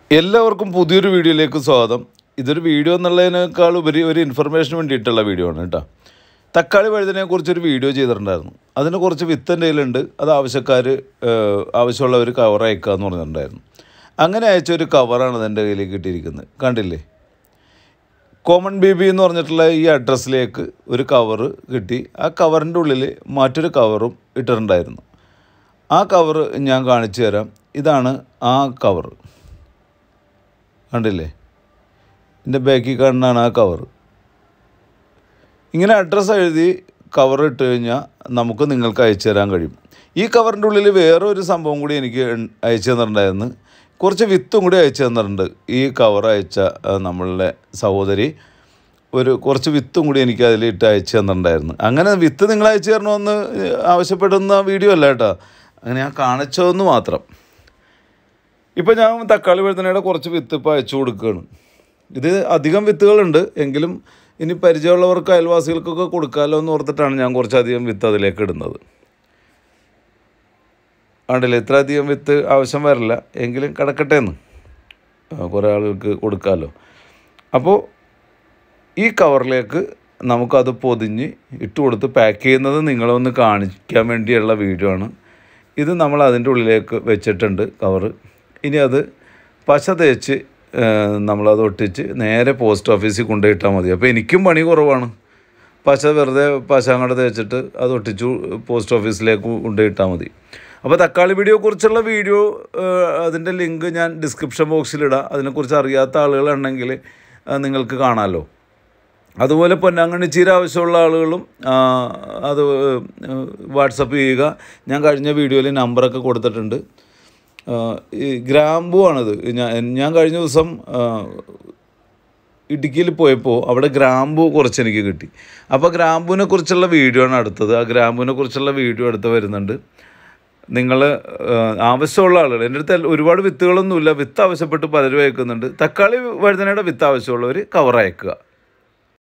എല്ലാവർക്കും പുതിയൊരു വീഡിയോയിലേക്ക് സ്വാഗതം. ഇതൊരു വീഡിയോ എന്നുള്ളതിനേക്കാൾ ഉപരി ഒരു ഇൻഫർമേഷന് വേണ്ടിയിട്ടുള്ള വീഡിയോ ആണ് കേട്ടോ. തക്കാളി വഴുതനയെക്കുറിച്ചൊരു വീഡിയോ ചെയ്തിട്ടുണ്ടായിരുന്നു. അതിന് കുറച്ച് വിത്ത് എൻ്റെ കയ്യിലുണ്ട്. അത് ആവശ്യമുള്ളവർ കവർ അയക്കുക എന്ന് പറഞ്ഞിട്ടുണ്ടായിരുന്നു. അങ്ങനെ അയച്ച ഒരു കവറാണ് എൻ്റെ കയ്യിലേക്ക് കിട്ടിയിരിക്കുന്നത്. കണ്ടില്ലേ, കോമൺ ബേബി എന്ന് പറഞ്ഞിട്ടുള്ള ഈ അഡ്രസ്സിലേക്ക് ഒരു കവറ് കിട്ടി. ആ കവറിൻ്റെ ഉള്ളിൽ മറ്റൊരു കവറും ഇട്ടിട്ടുണ്ടായിരുന്നു. ആ കവറ് ഞാൻ കാണിച്ചു തരാം. ഇതാണ് ആ കവറ്, കണ്ടില്ലേ, എൻ്റെ ബാക്കിൽ കാണുന്നതാണ് ആ കവർ. ഇങ്ങനെ അഡ്രസ്സ് എഴുതി കവർ ഇട്ട് കഴിഞ്ഞാൽ നമുക്ക് നിങ്ങൾക്ക് അയച്ചു തരാൻ കഴിയും. ഈ കവറിൻ്റെ ഉള്ളിൽ വേറൊരു സംഭവം കൂടി എനിക്ക് അയച്ചു തന്നിട്ടുണ്ടായിരുന്നു. കുറച്ച് വിത്തും കൂടി അയച്ചു തന്നിട്ടുണ്ട്. ഈ കവർ അയച്ച നമ്മളുടെ സഹോദരി കുറച്ച് വിത്തും കൂടി എനിക്ക് അതിലിട്ട് അയച്ചു തന്നിട്ടുണ്ടായിരുന്നു. അങ്ങനെ വിത്ത് നിങ്ങൾ അയച്ചു തരണമെന്ന് ആവശ്യപ്പെടുന്ന വീഡിയോ അല്ല കേട്ടോ, അങ്ങനെ ഞാൻ കാണിച്ചതെന്ന് മാത്രം. ഇപ്പോൾ ഞാൻ തക്കാളി വഴുതനയുടെ കുറച്ച് വിത്ത് ഇപ്പോൾ അയച്ചു കൊടുക്കുകയാണ്. ഇത് അധികം വിത്തുകളുണ്ട്, എങ്കിലും ഇനി പരിചയമുള്ളവർക്ക് അയൽവാസികൾക്കൊക്കെ കൊടുക്കാമല്ലോ എന്ന് ഓർത്തിട്ടാണ് ഞാൻ കുറച്ചധികം വിത്ത് അതിലേക്ക് ഇടുന്നത്. ആണ്ടല്ലേ, ഇത്ര അധികം വിത്ത് ആവശ്യം വരില്ല, എങ്കിലും കിടക്കട്ടെ എന്ന് കുറേ ആളുകൾക്ക് കൊടുക്കാമല്ലോ. അപ്പോൾ ഈ കവറിലേക്ക് നമുക്കത് പൊതിഞ്ഞ് ഇട്ട് കൊടുത്ത് പാക്ക് ചെയ്യുന്നത് നിങ്ങളൊന്ന് കാണിക്കാൻ വേണ്ടിയുള്ള വീഡിയോ ആണ് ഇത്. നമ്മൾ അതിൻ്റെ ഉള്ളിലേക്ക് വെച്ചിട്ടുണ്ട് കവറ്. ഇനി അത് പശ തേച്ച് നമ്മളത് ഒട്ടിച്ച് നേരെ പോസ്റ്റ് ഓഫീസിൽ കൊണ്ടുപോയിട്ടാൽ മതി. അപ്പോൾ എനിക്കും പണി കുറവാണ്. വെറുതെ പശ അങ്ങോട്ട് തേച്ചിട്ട് അത് ഒട്ടിച്ചു പോസ്റ്റ് ഓഫീസിലേക്ക് കൊണ്ടുപോയിട്ടാൽ മതി. അപ്പോൾ തക്കാളി വീഡിയോയെക്കുറിച്ചുള്ള വീഡിയോ അതിൻ്റെ ലിങ്ക് ഞാൻ ഡിസ്ക്രിപ്ഷൻ ബോക്സിലിടാം. അതിനെക്കുറിച്ച് അറിയാത്ത ആളുകളുണ്ടെങ്കിൽ നിങ്ങൾക്ക് കാണാമല്ലോ. അതുപോലെ പൊന്നാങ്കണ്ണി ചീര ആവശ്യമുള്ള ആളുകളും അത് വാട്സപ്പ് ചെയ്യുക. ഞാൻ കഴിഞ്ഞ വീഡിയോയിൽ നമ്പറൊക്കെ കൊടുത്തിട്ടുണ്ട്. ഈ ഗ്രാമ്പൂ ആണിത്. ഞാൻ കഴിഞ്ഞ ദിവസം ഇടുക്കിയിൽ പോയപ്പോൾ അവിടെ ഗ്രാമ്പൂ കുറച്ച് എനിക്ക് കിട്ടി. അപ്പോൾ ഗ്രാമ്പൂവിനെ കുറിച്ചുള്ള വീഡിയോ ആണ് അടുത്തത്. ആ ഗ്രാമ്പൂവിനെ കുറിച്ചുള്ള വീഡിയോ അടുത്ത് വരുന്നുണ്ട്. നിങ്ങൾ ആവശ്യമുള്ള ആളുകൾ, എൻ്റെ അടുത്ത് ഒരുപാട് വിത്തുകളൊന്നുമില്ല, വിത്ത് ആവശ്യപ്പെട്ട് പലരും അയക്കുന്നുണ്ട്. തക്കാളി വഴുതനയുടെ വിത്ത് ആവശ്യമുള്ളവർ കവർ അയക്കുക.